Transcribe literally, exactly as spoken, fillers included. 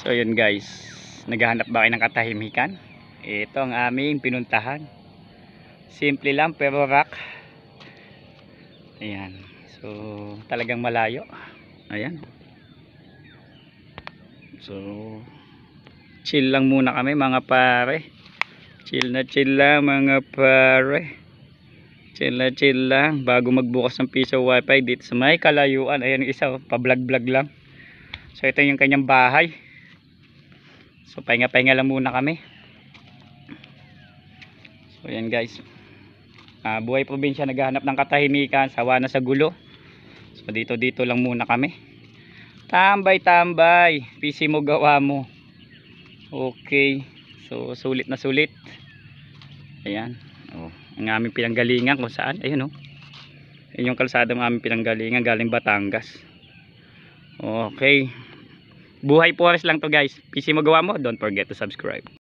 So yun guys, naghahanap ba kayo ng katahimikan? Ito ang aming pinuntahan. Simple lang pero rock. Ayan. So talagang malayo. Ayan. So chill lang muna kami mga pare. Chill na chill lang mga pare. Chill na chill lang bago magbukas ng piso wifi dito sa may kalayuan. Ayan yung isa, oh, pa-vlog vlog lang. So ito yung kanyang bahay. So pahinga pahinga lang muna kami. So yan guys, uh, buhay probinsya, naghahanap ng katahimikan, sawa na sa gulo. So dito dito lang muna kami. Tambay tambay, P C mo gawa mo. Okay. So sulit na sulit. Ayan, oh, ang aming pinanggalingan kung saan. Ayun oh, yun yung kalsada ng aming pinanggalingan, galing Batangas. Okay, buhay forest lang to guys. P C mo gawa mo, don't forget to subscribe.